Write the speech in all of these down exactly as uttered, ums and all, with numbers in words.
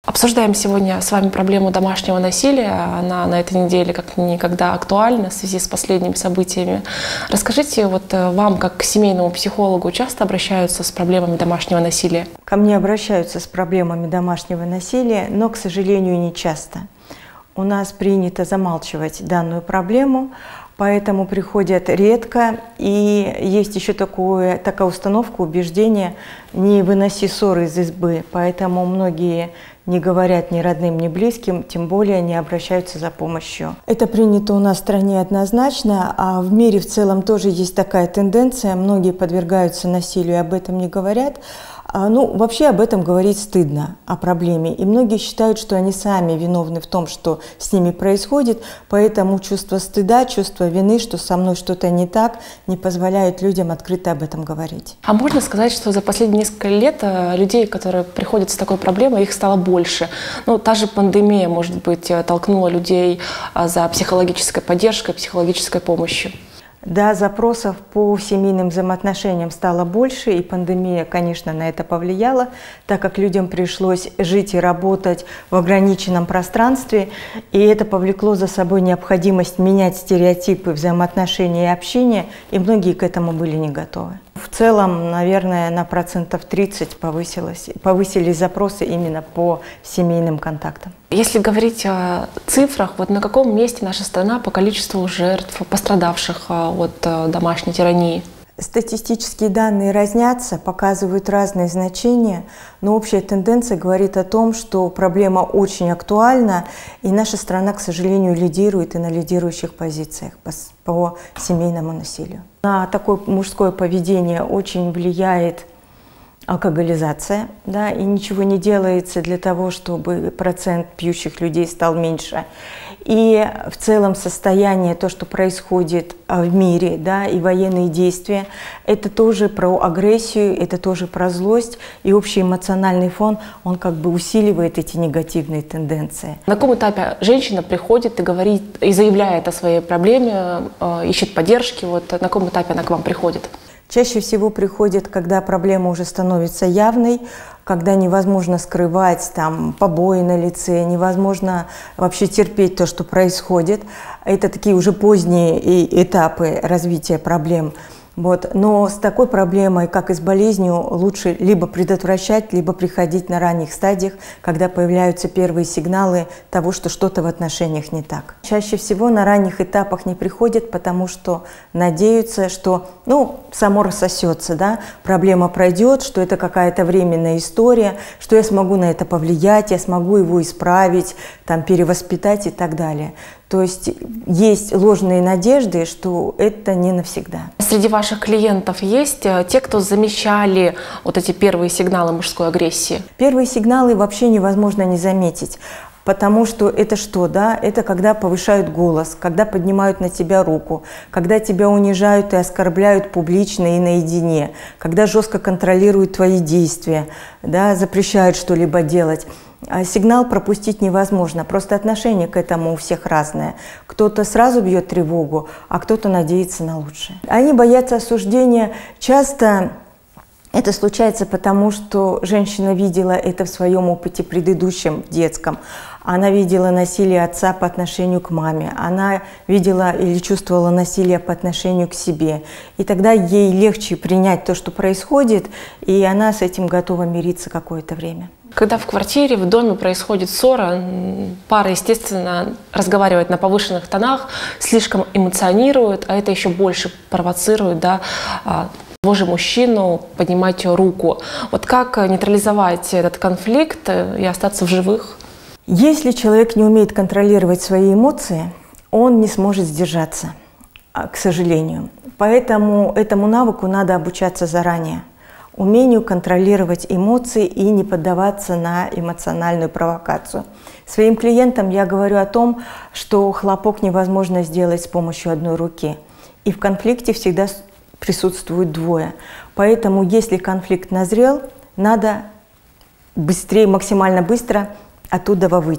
Обсуждаем сегодня с вами проблему домашнего насилия. Она на этой неделе как никогда актуальна в связи с последними событиями. Расскажите, вот вам, как к семейному психологу, часто обращаются с проблемами домашнего насилия? Ко мне обращаются с проблемами домашнего насилия, но, к сожалению, не часто. У нас принято замалчивать данную проблему, поэтому приходят редко. И есть еще такое, такая установка, убеждение: не выноси ссоры из избы. Поэтому многие не говорят ни родным, ни близким, тем более не обращаются за помощью. Это принято у нас в стране однозначно, а в мире в целом тоже есть такая тенденция. Многие подвергаются насилию и об этом не говорят. Ну, вообще об этом говорить стыдно, о проблеме. И многие считают, что они сами виновны в том, что с ними происходит. Поэтому чувство стыда, чувство вины, что со мной что-то не так, не позволяют людям открыто об этом говорить. А можно сказать, что за последние несколько лет людей, которые приходят с такой проблемой, их стало больше? Ну, та же пандемия, может быть, толкнула людей за психологической поддержкой, психологической помощью. Да, запросов по семейным взаимоотношениям стало больше, и пандемия, конечно, на это повлияла, так как людям пришлось жить и работать в ограниченном пространстве, и это повлекло за собой необходимость менять стереотипы взаимоотношений и общения, и многие к этому были не готовы. В целом, наверное, на процентов тридцать повысилось, повысились запросы именно по семейным контактам. Если говорить о цифрах, вот на каком месте наша страна по количеству жертв, пострадавших от домашней тирании? Статистические данные разнятся, показывают разные значения, но общая тенденция говорит о том, что проблема очень актуальна, и наша страна, к сожалению, лидирует и на лидирующих позициях по, по семейному насилию. На такое мужское поведение очень влияет алкоголизация, да, и ничего не делается для того, чтобы процент пьющих людей стал меньше. И в целом состояние, то, что происходит в мире, да, и военные действия, это тоже про агрессию, это тоже про злость, и общий эмоциональный фон, он как бы усиливает эти негативные тенденции. На каком этапе женщина приходит и говорит, и заявляет о своей проблеме, ищет поддержки, вот на каком этапе она к вам приходит? Чаще всего приходит, когда проблема уже становится явной, когда невозможно скрывать там побои на лице, невозможно вообще терпеть то, что происходит. Это такие уже поздние этапы развития проблем. Вот. Но с такой проблемой, как и с болезнью, лучше либо предотвращать, либо приходить на ранних стадиях, когда появляются первые сигналы того, что что-то в отношениях не так. Чаще всего на ранних этапах не приходят, потому что надеются, что ну, само рассосется, да? Проблема пройдет, что это какая-то временная история, что я смогу на это повлиять, я смогу его исправить, там, перевоспитать и так далее. То есть есть ложные надежды, что это не навсегда. Среди ваших клиентов есть те, кто замечали вот эти первые сигналы мужской агрессии? Первые сигналы вообще невозможно не заметить. Потому что это что, да? Это когда повышают голос, когда поднимают на тебя руку, когда тебя унижают и оскорбляют публично и наедине, когда жестко контролируют твои действия, да, запрещают что-либо делать. Сигнал пропустить невозможно, просто отношение к этому у всех разное. Кто-то сразу бьет тревогу, а кто-то надеется на лучшее. Они боятся осуждения. Часто это случается потому, что женщина видела это в своем опыте предыдущем, детском. Она видела насилие отца по отношению к маме, она видела или чувствовала насилие по отношению к себе. И тогда ей легче принять то, что происходит, и она с этим готова мириться какое-то время. Когда в квартире, в доме происходит ссора, пара, естественно, разговаривает на повышенных тонах, слишком эмоционирует, а это еще больше провоцирует, да, того же мужчину поднимать руку. Вот как нейтрализовать этот конфликт и остаться в живых? Если человек не умеет контролировать свои эмоции, он не сможет сдержаться, к сожалению. Поэтому этому навыку надо обучаться заранее. Умению контролировать эмоции и не поддаваться на эмоциональную провокацию. Своим клиентам я говорю о том, что хлопок невозможно сделать с помощью одной руки. И в конфликте всегда присутствуют двое. Поэтому, если конфликт назрел, надо быстрее, максимально быстро оттуда выйти.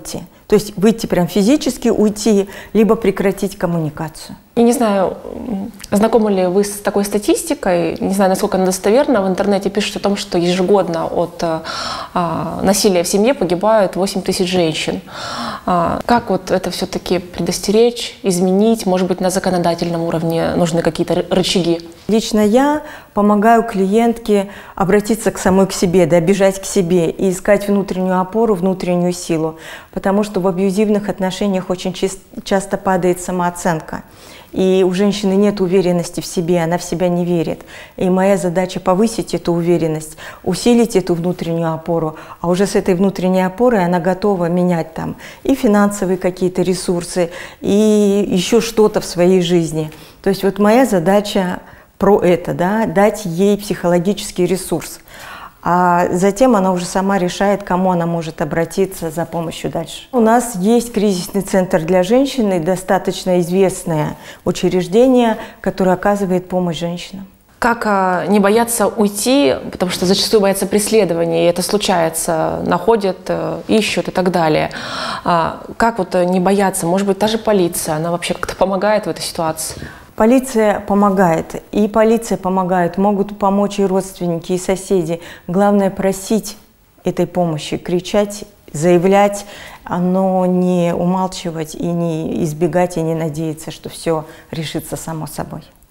То есть выйти прям физически, уйти, либо прекратить коммуникацию. Я не знаю, знакомы ли вы с такой статистикой, не знаю, насколько она достоверна, в интернете пишут о том, что ежегодно от а, насилия в семье погибают восемь тысяч женщин. А, как вот это все-таки предостеречь, изменить, может быть, на законодательном уровне нужны какие-то рычаги? Лично я помогаю клиентке обратиться к самой к себе, да, бежать к себе и искать внутреннюю опору, внутреннюю силу, потому что в абьюзивных отношениях очень часто падает самооценка. И у женщины нет уверенности в себе, она в себя не верит. И моя задача повысить эту уверенность, усилить эту внутреннюю опору, а уже с этой внутренней опорой она готова менять там и финансовые какие-то ресурсы, и еще что-то в своей жизни. То есть вот моя задача про это, да, дать ей психологический ресурс. А затем она уже сама решает, к кому она может обратиться за помощью дальше. У нас есть кризисный центр для женщин, достаточно известное учреждение, которое оказывает помощь женщинам. Как а, не бояться уйти, потому что зачастую боятся преследования, и это случается, находят, ищут и так далее. А, как вот не бояться? Может быть, та же полиция, она вообще как-то помогает в этой ситуации? Полиция помогает, и полиция помогает, могут помочь и родственники, и соседи. Главное просить этой помощи, кричать, заявлять, но не умалчивать и не избегать, и не надеяться, что все решится само собой.